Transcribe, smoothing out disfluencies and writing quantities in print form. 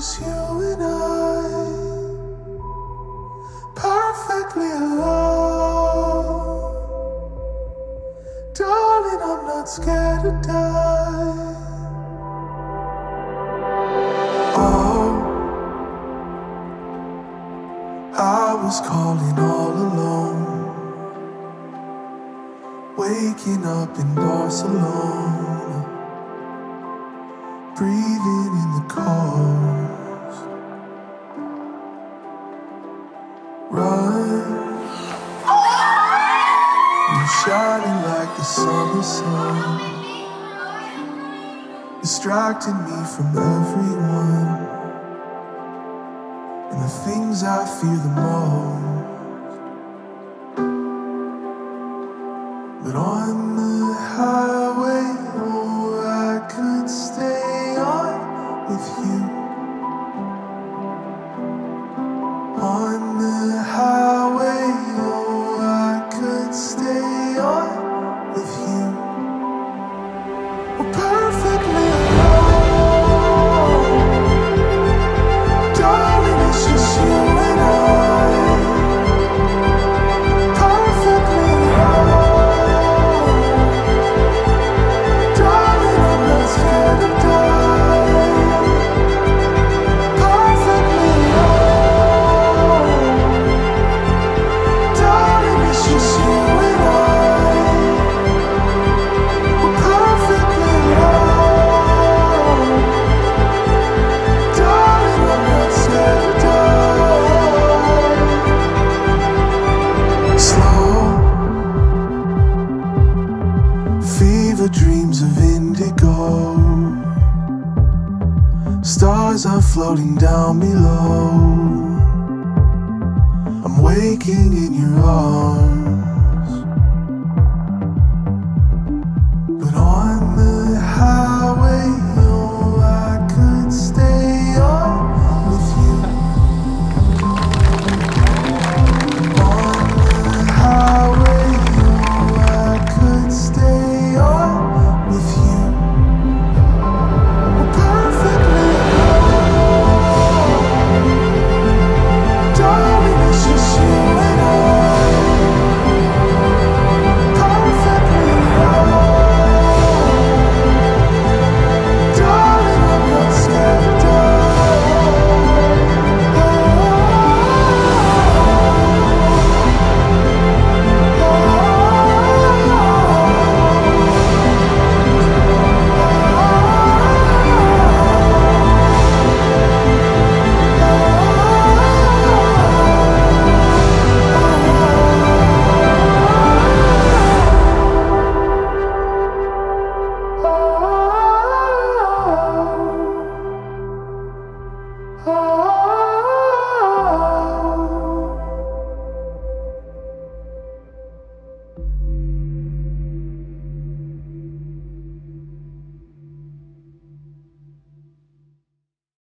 just you and I, perfectly alone. Darling, I'm not scared to die. Oh, I was calling all alone, waking up in Barcelona, breathing in the coast. Run, you're shining like the summer sun, distracting me from everyone and the things I fear the most. But on the highway, oh, I could stay on with you. On the highway, oh, I could stay on with you. We're perfectly alone. Darling, it's just you and I. Perfectly alone. Darling, I'm not scared to die. Perfectly alone. Darling, it's just you and I. We're perfectly alone. Darling, I'm not scared to die. Slow fever dreams of indigo. Stars are floating down below. I'm waking in your arms.